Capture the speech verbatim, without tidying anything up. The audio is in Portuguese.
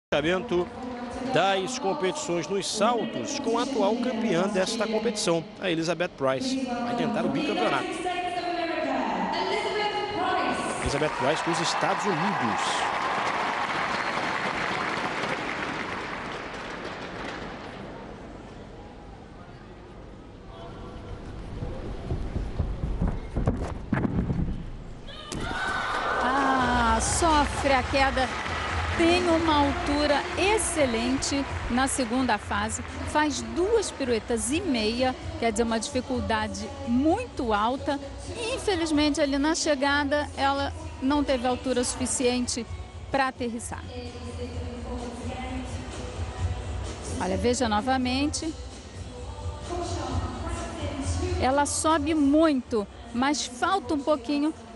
Fechamento das competições nos saltos com a atual campeã desta competição, a Elizabeth Price. Vai tentar o bicampeonato. Elizabeth Price dos Estados Unidos. Ah, sofre a queda. Tem uma altura excelente na segunda fase, faz duas piruetas e meia, quer dizer, uma dificuldade muito alta. E, infelizmente, ali na chegada, ela não teve altura suficiente para aterrissar. Olha, veja novamente. Ela sobe muito, mas falta um pouquinho